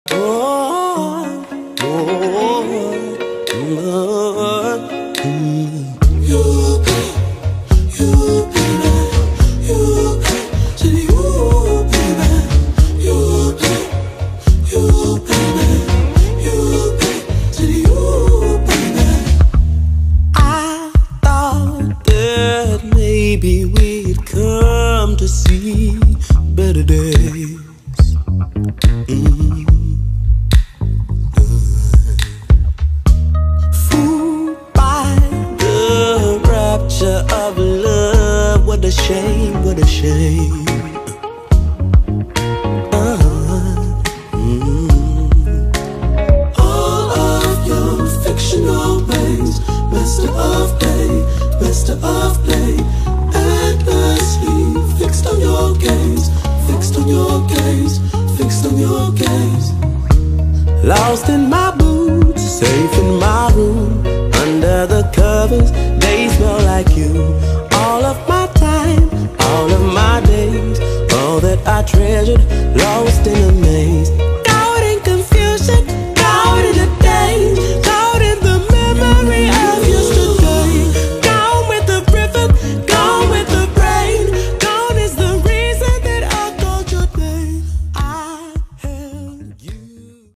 Oh, oh, oh, You, baby, you, to you, baby, you, baby, to you, baby. I thought that maybe we'd come to see better days. Fooled by the rapture of love. What a shame, what a shame. All of your fictional ways, master of play, endlessly fixed on your gaze, fixed on your gaze, fixed on your gaze. Lost in my boots, safe in my room, under the covers, they smell like you. All of my time, all of my days, all that I treasured, lost in a